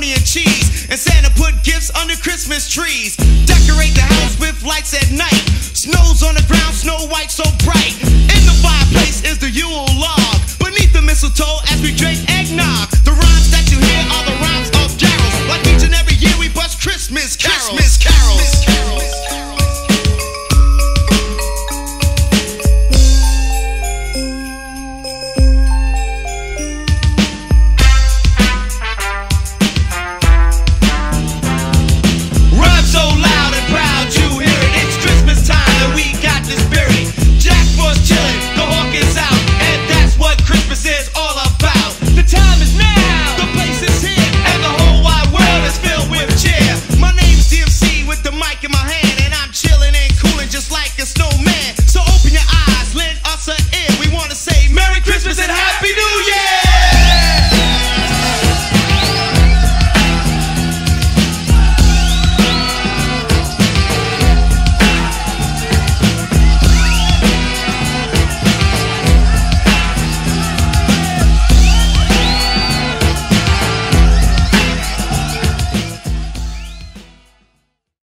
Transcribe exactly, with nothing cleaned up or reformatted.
macaroni and cheese, and Santa put gifts under Christmas trees. Decorate the house with lights at night. Snow's on the ground, Snow White so bright. In the fireplace is the Yule log. Beneath the mistletoe as we drink eggnog. The rhymes that you hear are the